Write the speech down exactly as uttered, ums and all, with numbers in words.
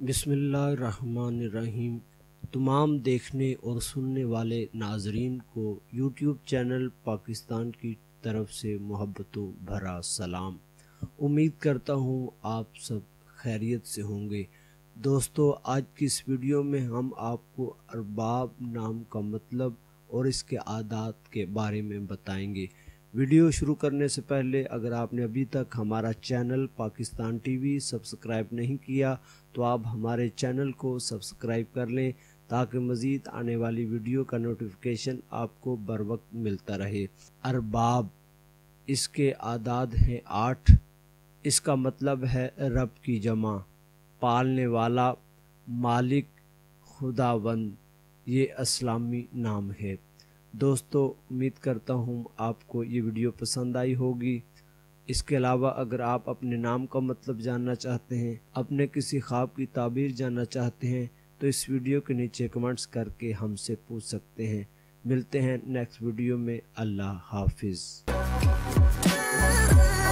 बिस्मिल्लाहिर्रहमानिर्रहीम। तमाम देखने और सुनने वाले नाजरीन को यूट्यूब चैनल पाकिस्तान की तरफ से मोहब्बतों भरा सलाम। उम्मीद करता हूँ आप सब खैरियत से होंगे। दोस्तों, आज की इस वीडियो में हम आपको अरबाब नाम का मतलब और इसके आदात के बारे में बताएंगे। वीडियो शुरू करने से पहले अगर आपने अभी तक हमारा चैनल पाकिस्तान टीवी सब्सक्राइब नहीं किया तो आप हमारे चैनल को सब्सक्राइब कर लें ताकि मज़ीद आने वाली वीडियो का नोटिफिकेशन आपको बर वक्त मिलता रहे। अरबाब, इसके आदाद हैं आठ। इसका मतलब है रब की जमा, पालने वाला, मालिक, खुदावंद। ये इस्लामी नाम है। दोस्तों, उम्मीद करता हूँ आपको ये वीडियो पसंद आई होगी। इसके अलावा अगर आप अपने नाम का मतलब जानना चाहते हैं, अपने किसी ख्वाब की ताबीर जानना चाहते हैं तो इस वीडियो के नीचे कमेंट्स करके हमसे पूछ सकते हैं। मिलते हैं नेक्स्ट वीडियो में। अल्लाह हाफिज़।